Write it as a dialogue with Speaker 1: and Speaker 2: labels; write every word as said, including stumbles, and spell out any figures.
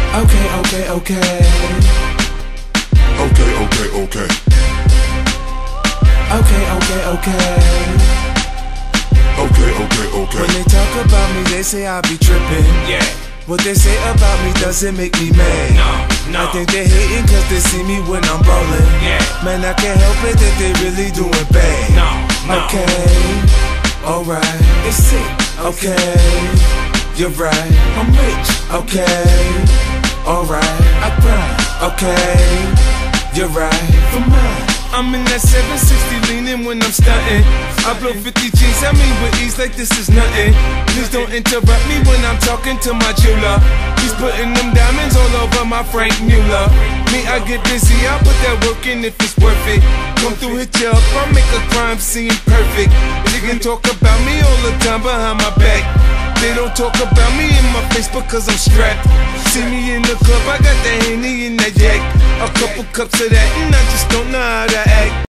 Speaker 1: Okay, okay, okay.
Speaker 2: Okay, okay, okay.
Speaker 1: Okay, okay, okay.
Speaker 2: Okay, okay, okay.
Speaker 1: When they talk about me, they say I be tripping.
Speaker 3: Yeah.
Speaker 1: What they say about me doesn't make me mad.
Speaker 3: No, no.
Speaker 1: I think they hating cause they see me when I'm ballin'.
Speaker 3: Yeah.
Speaker 1: Man, I can't help it that they really doing bad.
Speaker 3: No, no.
Speaker 1: Okay, alright. It's sick. Okay, you're right. I'm rich. Okay, alright. I grind. Okay, you're right. For mine. I'm in that seven sixty leaning when I'm stunting. I blow fifty G's, I mean with ease like this is nothing. Please don't interrupt me when I'm talking to my jeweler. He's putting them diamonds all over my Frank Mueller. Me, I get busy, I put that work in if it's worth it. Come through, hit you up, I'll make a crime scene perfect. They can talk about me all the time behind my back. They don't talk about me in my face because I'm strapped. See me in the club, I got the Henny in that yak. A couple cups of that and I just don't know how to act.